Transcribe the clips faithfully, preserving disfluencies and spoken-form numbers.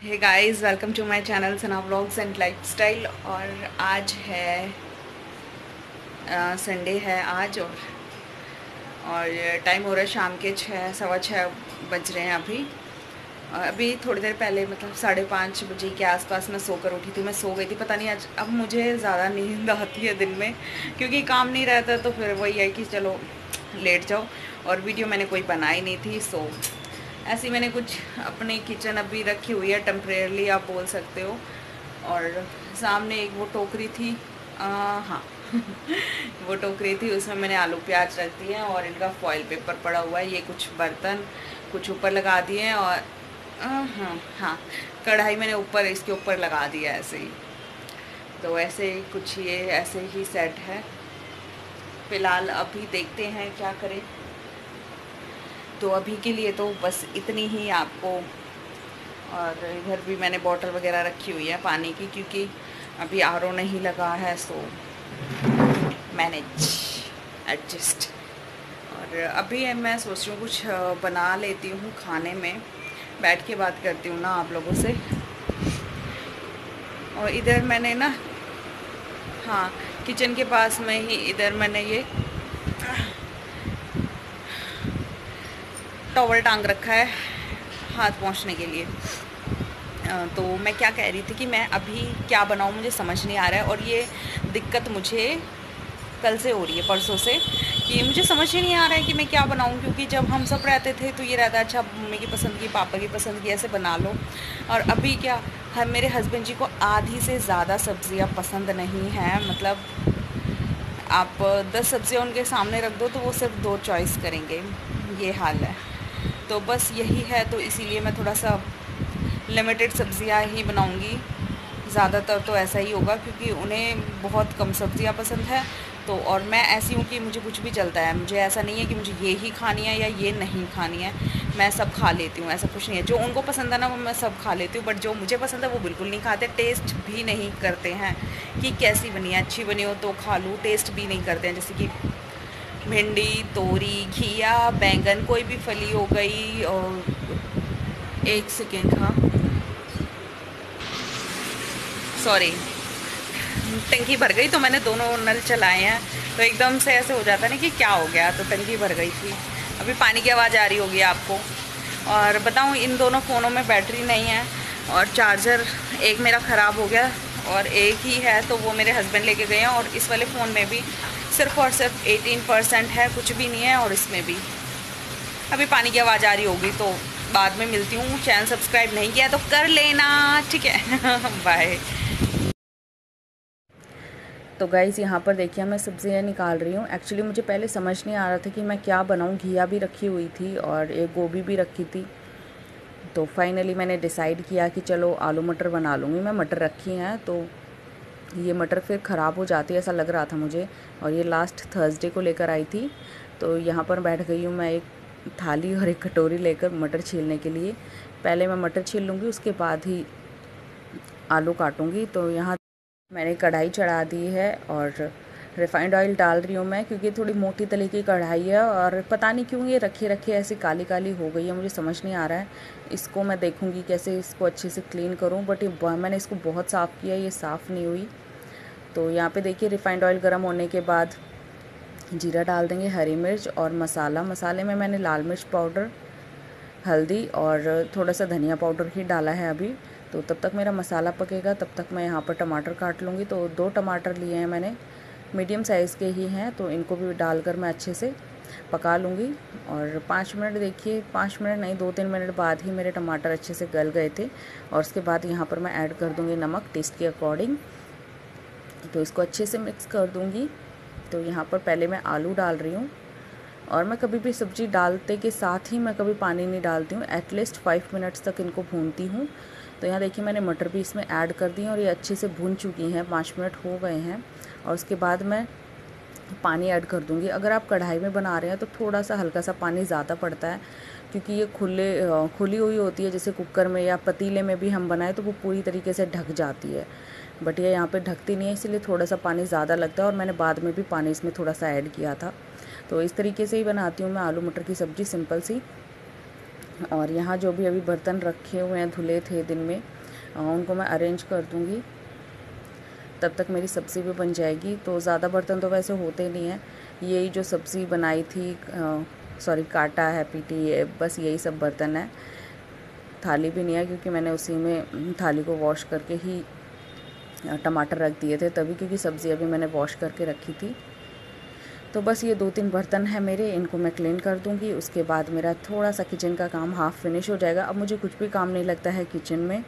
Hey guys, welcome to my channel Sana vlogs and lifestyle. और आज है संडे है आज। और और टाइम हो रहा है शाम के छः सवा छः बज रहे हैं अभी। और अभी थोड़ी देर पहले मतलब साढ़े पाँच बजे के आसपास मैं सोकर उठी थी। मैं सो गई थी, पता नहीं आज अब मुझे ज़्यादा नींद आती है दिन में, क्योंकि काम नहीं रहता तो फिर वही है कि चलो लेट जाओ। और वीडियो मैंने कोई बनाई नहीं थी, सो ऐसी मैंने कुछ अपनी किचन अभी रखी हुई है टेम्परेरली, आप बोल सकते हो। और सामने एक वो टोकरी थी, आ, हाँ वो टोकरी थी, उसमें मैंने आलू प्याज रख दिए हैं और इनका फॉइल पेपर पड़ा हुआ है। ये कुछ बर्तन कुछ ऊपर लगा दिए हैं और आ, हाँ हाँ कढ़ाई मैंने ऊपर इसके ऊपर लगा दिया ऐसे ही। तो ऐसे ही कुछ ये ऐसे ही सेट है फ़िलहाल। अभी देखते हैं क्या करें। तो अभी के लिए तो बस इतनी ही आपको। और इधर भी मैंने बॉटल वगैरह रखी हुई है पानी की, क्योंकि अभी आर ओ नहीं लगा है, सो मैनेज एडजस्ट। और अभी मैं सोच रही हूँ कुछ बना लेती हूँ खाने में, बैठ के बात करती हूँ ना आप लोगों से। और इधर मैंने ना, हाँ, किचन के पास में ही इधर मैंने ये टॉवल टांग रखा है हाथ पोंछने के लिए। तो मैं क्या कह रही थी कि मैं अभी क्या बनाऊँ मुझे समझ नहीं आ रहा है। और ये दिक्कत मुझे कल से हो रही है, परसों से, कि मुझे समझ ही नहीं आ रहा है कि मैं क्या बनाऊँ। क्योंकि जब हम सब रहते थे तो ये रहता अच्छा मम्मी की पसंद की, पापा की पसंद की, ऐसे बना लो। और अभी क्या, हम मेरे हस्बैंड जी को आधी से ज़्यादा सब्ज़ियाँ पसंद नहीं हैं। मतलब आप दस सब्ज़ियाँ उनके सामने रख दो तो वो सिर्फ दो चॉइस करेंगे, ये हाल है। तो बस यही है, तो इसीलिए मैं थोड़ा सा लिमिटेड सब्ज़ियाँ ही बनाऊँगी। ज़्यादातर तो ऐसा ही होगा, क्योंकि उन्हें बहुत कम सब्ज़ियाँ पसंद है। तो और मैं ऐसी हूँ कि मुझे कुछ भी चलता है, मुझे ऐसा नहीं है कि मुझे ये ही खानी है या ये नहीं खानी है, मैं सब खा लेती हूँ। ऐसा कुछ नहीं है, जो उनको पसंद है ना वो मैं सब खा लेती हूँ, बट जो मुझे पसंद है वो बिल्कुल नहीं खाते, टेस्ट भी नहीं करते हैं कि कैसी बनी है, अच्छी बनी हो तो खा लूँ, टेस्ट भी नहीं करते हैं। जैसे कि भिंडी, तोरी, घिया, बैंगन, कोई भी फली हो गई। और एक सेकेंड, हाँ सॉरी, टंकी भर गई तो मैंने दोनों नल चलाए हैं, तो एकदम से ऐसे हो जाता नहीं कि क्या हो गया, तो टंकी भर गई थी। अभी पानी की आवाज़ आ रही होगी आपको। और बताऊँ, इन दोनों फ़ोनों में बैटरी नहीं है और चार्जर एक मेरा ख़राब हो गया और एक ही है, तो वो मेरे हस्बैंड लेके गए हैं। और इस वाले फ़ोन में भी सिर्फ और सिर्फ एटीन परसेंट है, कुछ भी नहीं है। और इसमें भी अभी पानी की आवाज़ आ रही होगी, तो बाद में मिलती हूँ। चैनल सब्सक्राइब नहीं किया तो कर लेना, ठीक है बाय। तो गाइज़ यहाँ पर देखिए मैं सब्ज़ियाँ निकाल रही हूँ। एक्चुअली मुझे पहले समझ नहीं आ रहा था कि मैं क्या बनाऊँ। घिया भी रखी हुई थी और एक गोभी भी रखी थी। तो फाइनली मैंने डिसाइड किया कि चलो आलू मटर बना लूँगी। मैं मटर रखी हैं, तो ये मटर फिर ख़राब हो जाती है ऐसा लग रहा था मुझे। और ये लास्ट थर्सडे को लेकर आई थी। तो यहाँ पर बैठ गई हूँ मैं एक थाली और एक कटोरी लेकर मटर छीलने के लिए। पहले मैं मटर छील लूँगी, उसके बाद ही आलू काटूँगी। तो यहाँ मैंने कढ़ाई चढ़ा दी है और रिफ़ाइंड ऑयल डाल रही हूँ मैं, क्योंकि थोड़ी मोटी तले की कढ़ाई है और पता नहीं क्यों ये रखे रखे ऐसी काली काली हो गई है, मुझे समझ नहीं आ रहा है। इसको मैं देखूँगी कैसे इसको अच्छे से क्लीन करूँ, बट ये मैंने इसको बहुत साफ़ किया, ये साफ़ नहीं हुई। तो यहाँ पे देखिए रिफ़ाइंड ऑयल गर्म होने के बाद जीरा डाल देंगे, हरी मिर्च और मसाला। मसाले में मैंने लाल मिर्च पाउडर, हल्दी और थोड़ा सा धनिया पाउडर ही डाला है अभी। तो तब तक मेरा मसाला पकेगा, तब तक मैं यहाँ पर टमाटर काट लूँगी। तो दो टमाटर लिए हैं मैंने, मीडियम साइज़ के ही हैं, तो इनको भी डालकर मैं अच्छे से पका लूँगी। और पाँच मिनट देखिए, पाँच मिनट नहीं दो तीन मिनट बाद ही मेरे टमाटर अच्छे से गल गए थे। और उसके बाद यहाँ पर मैं ऐड कर दूँगी नमक टेस्ट के अकॉर्डिंग। तो इसको अच्छे से मिक्स कर दूँगी। तो यहाँ पर पहले मैं आलू डाल रही हूँ, और मैं कभी भी सब्ज़ी डालते के साथ ही मैं कभी पानी नहीं डालती हूँ, एटलीस्ट फाइव मिनट्स तक इनको भूनती हूँ। तो यहाँ देखिए मैंने मटर भी इसमें ऐड कर दी और ये अच्छे से भून चुकी हैं, पाँच मिनट हो गए हैं। और उसके बाद मैं पानी ऐड कर दूँगी। अगर आप कढ़ाई में बना रहे हैं तो थोड़ा सा हल्का सा पानी ज़्यादा पड़ता है, क्योंकि ये खुले खुली हुई होती है। जैसे कुकर में या पतीले में भी हम बनाएं तो वो पूरी तरीके से ढक जाती है, बट ये यहाँ पे ढकती नहीं है, इसलिए थोड़ा सा पानी ज़्यादा लगता है। और मैंने बाद में भी पानी इसमें थोड़ा सा ऐड किया था। तो इस तरीके से ही बनाती हूँ मैं आलू मटर की सब्ज़ी, सिंपल सी। और यहाँ जो भी अभी बर्तन रखे हुए हैं धुले थे दिन में, उनको मैं अरेंज कर दूँगी। तब तक मेरी सब्ज़ी भी बन जाएगी। तो ज़्यादा बर्तन तो वैसे होते नहीं हैं, यही जो सब्ज़ी बनाई थी, सॉरी काटा है, पीटी है, बस यही सब बर्तन है। थाली भी नहीं है क्योंकि मैंने उसी में थाली को वॉश करके ही टमाटर रख दिए थे तभी, क्योंकि सब्ज़ी अभी मैंने वॉश करके रखी थी। तो बस ये दो तीन बर्तन हैं मेरे, इनको मैं क्लीन कर दूँगी। उसके बाद मेरा थोड़ा सा किचन का काम हाफ़ फिनिश हो जाएगा। अब मुझे कुछ भी काम नहीं लगता है किचन में।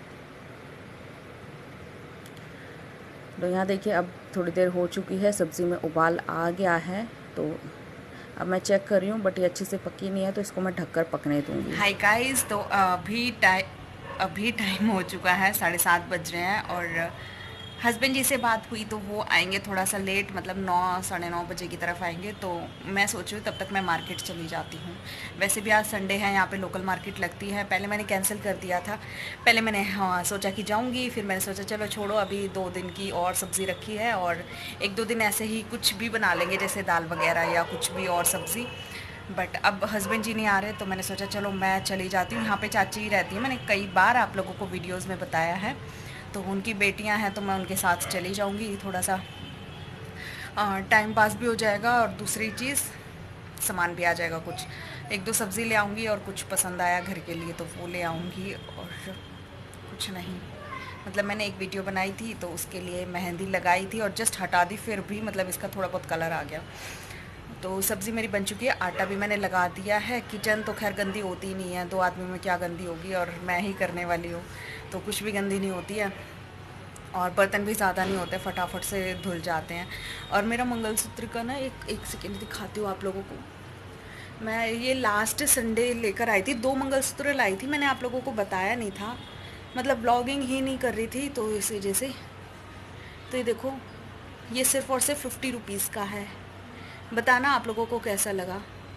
तो यहाँ देखिए अब थोड़ी देर हो चुकी है, सब्ज़ी में उबाल आ गया है। तो अब मैं चेक कर रही हूँ, बट ये अच्छे से पकी नहीं है, तो इसको मैं ढककर पकने दूँगी। हाय गाइस, तो अभी टाइम अभी टाइम हो चुका है, साढ़े सात बज रहे हैं और हस्बैंड जी से बात हुई तो वो आएंगे थोड़ा सा लेट, मतलब नौ साढ़े नौ बजे की तरफ आएंगे। तो मैं सोच रही हूँ तब तक मैं मार्केट चली जाती हूँ। वैसे भी आज संडे है, यहाँ पे लोकल मार्केट लगती है। पहले मैंने कैंसिल कर दिया था, पहले मैंने हाँ सोचा कि जाऊँगी, फिर मैंने सोचा चलो छोड़ो, अभी दो दिन की और सब्ज़ी रखी है और एक दो दिन ऐसे ही कुछ भी बना लेंगे, जैसे दाल वगैरह या कुछ भी और सब्ज़ी। बट अब हस्बैंड जी नहीं आ रहे तो मैंने सोचा चलो मैं चली जाती हूँ। यहाँ पे चाची रहती है, मैंने कई बार आप लोगों को वीडियोज़ में बताया है। तो उनकी बेटियां हैं तो मैं उनके साथ चली जाऊंगी, थोड़ा सा टाइम पास भी हो जाएगा और दूसरी चीज़ सामान भी आ जाएगा। कुछ एक दो सब्ज़ी ले आऊँगी और कुछ पसंद आया घर के लिए तो वो ले आऊँगी, और कुछ नहीं। मतलब मैंने एक वीडियो बनाई थी तो उसके लिए मेहंदी लगाई थी और जस्ट हटा दी, फिर भी मतलब इसका थोड़ा बहुत कलर आ गया। तो सब्ज़ी मेरी बन चुकी है, आटा भी मैंने लगा दिया है। किचन तो खैर गंदी होती ही नहीं है, दो आदमी में क्या गंदी होगी, और मैं ही करने वाली हूँ तो कुछ भी गंदी नहीं होती है। और बर्तन भी ज़्यादा नहीं होते, फटाफट से धुल जाते हैं। और मेरा मंगलसूत्र का ना एक एक सेकेंड दिखाती हूँ आप लोगों को। मैं ये लास्ट संडे लेकर आई थी, दो मंगलसूत्र लाई थी, मैंने आप लोगों को बताया नहीं था, मतलब ब्लॉगिंग ही नहीं कर रही थी तो इस वजह से। तो ये देखो, ये सिर्फ़ और सिर्फ फिफ्टी रुपीज़ का है। बताना आप लोगों को कैसा लगा।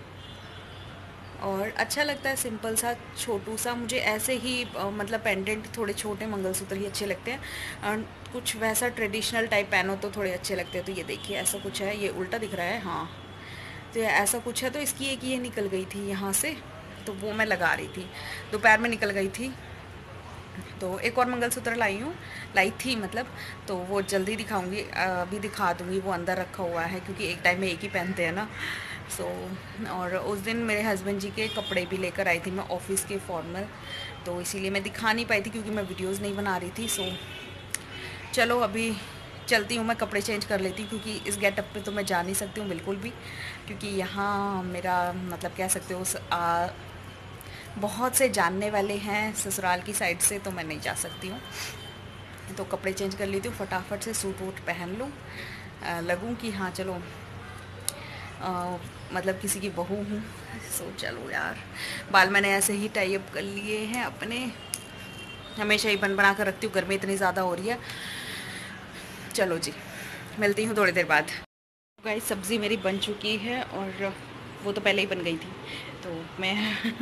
और अच्छा लगता है, सिंपल सा छोटू सा। मुझे ऐसे ही आ, मतलब पेंडेंट थोड़े छोटे मंगलसूत्र ही अच्छे लगते हैं, और कुछ वैसा ट्रेडिशनल टाइप पहनो तो थोड़े अच्छे लगते हैं। तो ये देखिए ऐसा कुछ है, ये उल्टा दिख रहा है, हाँ तो ये ऐसा कुछ है। तो इसकी एक ये निकल गई थी यहाँ से, तो वो मैं लगा रही थी, दोपहर में निकल गई थी। तो एक और मंगलसूत्र लाई हूँ, लाई थी मतलब, तो वो जल्दी दिखाऊंगी, अभी दिखा दूँगी। वो अंदर रखा हुआ है क्योंकि एक टाइम में एक ही पहनते हैं ना। सो so, और उस दिन मेरे हस्बैंड जी के कपड़े भी लेकर आई थी मैं, ऑफिस के फॉर्मल, तो इसीलिए मैं दिखा नहीं पाई थी क्योंकि मैं वीडियोस नहीं बना रही थी। सो so, चलो अभी चलती हूँ, मैं कपड़े चेंज कर लेती हूँ क्योंकि इस गेटअप पे तो मैं जा नहीं सकती हूँ बिल्कुल भी, क्योंकि यहाँ मेरा मतलब कह सकते हो आ, बहुत से जानने वाले हैं ससुराल की साइड से, तो मैं नहीं जा सकती हूँ। तो कपड़े चेंज कर लेती हूँ, फटाफट से सूट वूट पहन लूँ, लगूँ कि हाँ चलो आ, मतलब किसी की बहू हूँ। सो चलो यार, बाल मैंने ऐसे ही टाई अप कर लिए हैं अपने, हमेशा ही बन बना कर रखती हूँ, गर्मी इतनी ज़्यादा हो रही है। चलो जी, मिलती हूँ थोड़ी देर बाद। गाइस सब्ज़ी मेरी बन चुकी है और वो तो पहले ही बन गई थी, तो मैं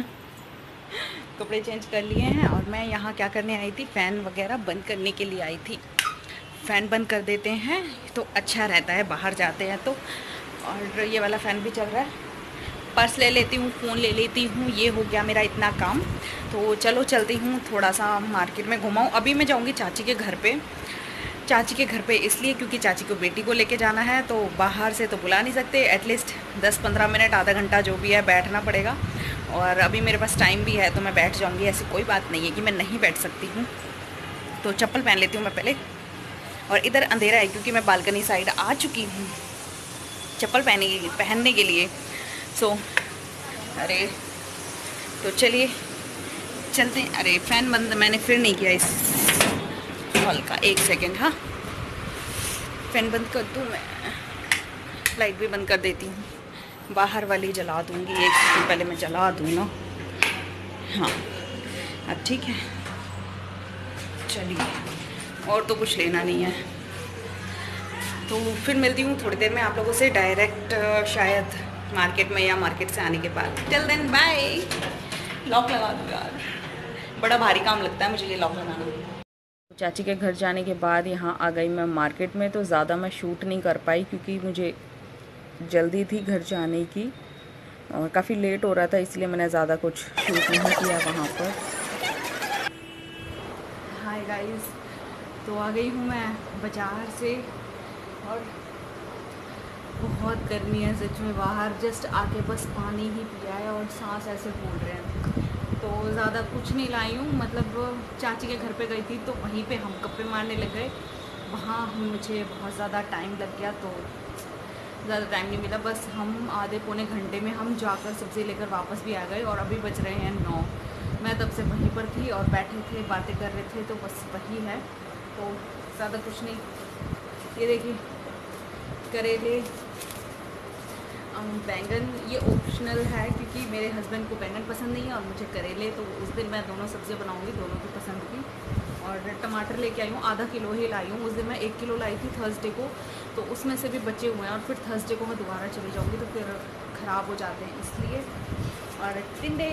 कपड़े चेंज कर लिए हैं और मैं यहाँ क्या करने आई थी, फ़ैन वगैरह बंद करने के लिए आई थी। फ़ैन बंद कर देते हैं तो अच्छा रहता है, बाहर जाते हैं तो। और ये वाला फ़ैन भी चल रहा है, पर्स ले लेती हूँ, फ़ोन ले लेती हूँ, ये हो गया मेरा इतना काम। तो चलो चलती हूँ, थोड़ा सा मार्केट में घुमाऊँ। अभी मैं जाऊँगी चाची के घर पे, चाची के घर पे इसलिए क्योंकि चाची को बेटी को लेके जाना है, तो बाहर से तो बुला नहीं सकते, एटलीस्ट दस पंद्रह मिनट आधा घंटा जो भी है बैठना पड़ेगा। और अभी मेरे पास टाइम भी है तो मैं बैठ जाऊँगी, ऐसी कोई बात नहीं है कि मैं नहीं बैठ सकती हूँ। तो चप्पल पहन लेती हूँ मैं पहले, और इधर अंधेरा है क्योंकि मैं बालकनी साइड आ चुकी हूँ चप्पल पहनने के पहनने के लिए। सो अरे तो चलिए चलते हैं। अरे फ़ैन बंद मैंने फिर नहीं किया इस हॉल का, एक सेकेंड, हाँ फ़ैन बंद कर दूँ मैं, लाइट भी बंद कर देती हूँ, बाहर वाली जला दूँगी, एक सेकेंड पहले मैं जला दूँ ना। हाँ अब ठीक है, चलिए, और तो कुछ लेना नहीं है। तो फिर मिलती हूँ थोड़ी देर में आप लोगों से डायरेक्ट, शायद मार्केट में या मार्केट से आने के बाद। Till then bye. लॉक लगा दो यार, बड़ा भारी काम लगता है मुझे ये लॉक लगाना। चाची के घर जाने के बाद यहाँ आ गई मैं मार्केट में। तो ज़्यादा मैं शूट नहीं कर पाई क्योंकि मुझे जल्दी थी घर जाने की, और काफ़ी लेट हो रहा था, इसलिए मैंने ज़्यादा कुछ शूट नहीं किया वहाँ पर। हाय गाइस, तो आ गई हूँ मैं बाज़ार से और बहुत गर्मी है सच में बाहर। जस्ट आके बस पानी ही पिया है और सांस ऐसे फूल रहे हैं। तो ज़्यादा कुछ नहीं लाई हूँ, मतलब चाची के घर पे गई थी तो वहीं पे हम गप्पे मारने लग गए। वहाँ मुझे बहुत ज़्यादा टाइम लग गया, तो ज़्यादा टाइम नहीं मिला। बस हम आधे पौने घंटे में हम जाकर सब्ज़ी लेकर वापस भी आ गए और अभी बज रहे हैं नौ। मैं तब से वहीं पर थी और बैठे थे, बातें कर रहे थे, तो बस वही है। तो ज़्यादा कुछ नहीं। ये देखिए करेले, बैंगन, ये ऑप्शनल है क्योंकि मेरे हस्बैंड को बैंगन पसंद नहीं है और मुझे करेले, तो उस दिन मैं दोनों सब्ज़ियाँ बनाऊँगी, दोनों की पसंद की। और टमाटर लेके आई हूँ, आधा किलो ही लाई हूँ। उस दिन मैं एक किलो लाई थी थर्सडे को, तो उसमें से भी बचे हुए हैं और फिर थर्सडे को मैं दोबारा चली जाऊँगी तो फिर ख़राब हो जाते हैं, इसलिए। और टिंडे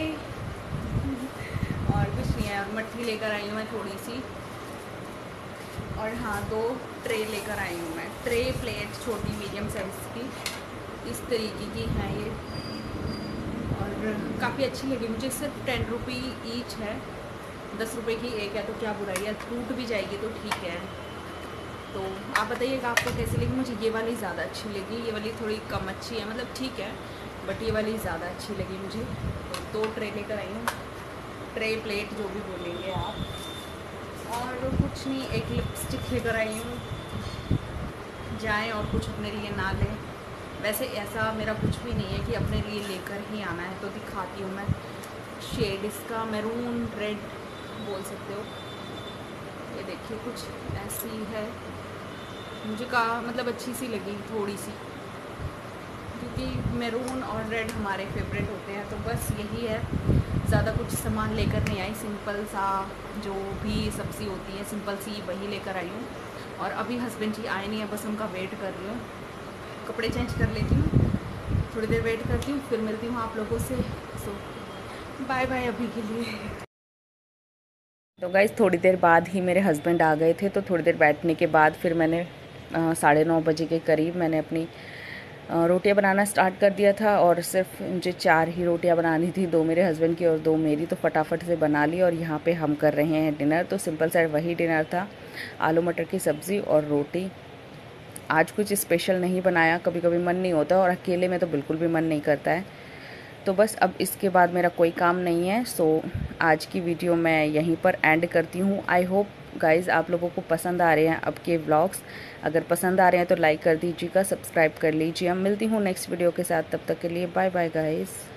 और कुछ नहीं है। और मट्ठी लेकर आई हूँ मैं थोड़ी सी, और हाँ दो ट्रे लेकर आई हूँ मैं। ट्रे प्लेट छोटी मीडियम साइज़ की इस तरीके की हैं ये, और काफ़ी अच्छी लगी मुझे। सिर्फ टेन रुपी ईच है, दस रुपए की एक है, तो क्या बुराई है, टूट भी जाएगी तो ठीक है। तो आप बताइएगा आपको कैसी लगी। मुझे ये वाली ज़्यादा अच्छी लगी, ये वाली थोड़ी कम अच्छी है, मतलब ठीक है, बट ये वाली ज़्यादा अच्छी लगी मुझे। तो दो ट्रे लेकर आई हूँ, ट्रे प्लेट जो भी बोलेंगे आप। और कुछ नहीं, एक लिपस्टिक लेकर आई हूँ। जाएँ और कुछ अपने लिए ना लें, वैसे ऐसा मेरा कुछ भी नहीं है कि अपने लिए लेकर ही आना है। तो दिखाती हूँ मैं शेड इसका, मैरून रेड बोल सकते हो। ये देखिए कुछ ऐसी है, मुझे कहा मतलब अच्छी सी लगी थोड़ी सी, क्योंकि मैरून और रेड हमारे फेवरेट होते हैं। तो बस यही है, ज़्यादा कुछ सामान लेकर नहीं आई। सिंपल सा जो भी सब्ज़ी होती है सिंपल सी, वही लेकर आई हूँ। और अभी हस्बैंड जी आए नहीं है, बस उनका वेट कर रही हूँ। कपड़े चेंज कर लेती हूँ, थोड़ी देर वेट करती हूँ, फिर मिलती हूँ आप लोगों से। सो बाय बाय अभी के लिए। तो गाइज़ थोड़ी देर बाद ही मेरे हस्बैंड आ गए थे, तो थोड़ी देर बैठने के बाद फिर मैंने साढ़े नौ बजे के करीब मैंने अपनी रोटियां बनाना स्टार्ट कर दिया था। और सिर्फ मुझे चार ही रोटियां बनानी थी, दो मेरे हस्बैंड की और दो मेरी, तो फटाफट से बना ली। और यहाँ पे हम कर रहे हैं डिनर, तो सिंपल सा वही डिनर था, आलू मटर की सब्ज़ी और रोटी। आज कुछ स्पेशल नहीं बनाया, कभी कभी मन नहीं होता और अकेले में तो बिल्कुल भी मन नहीं करता है। तो बस अब इसके बाद मेरा कोई काम नहीं है। सो आज की वीडियो मैं यहीं पर एंड करती हूँ। आई होप गाइज़ आप लोगों को पसंद आ रहे हैं अब के व्लॉग्स। अगर पसंद आ रहे हैं तो लाइक कर दीजिएगा, सब्सक्राइब कर लीजिए। हम मिलती हूँ नेक्स्ट वीडियो के साथ, तब तक के लिए बाय बाय गाइज़।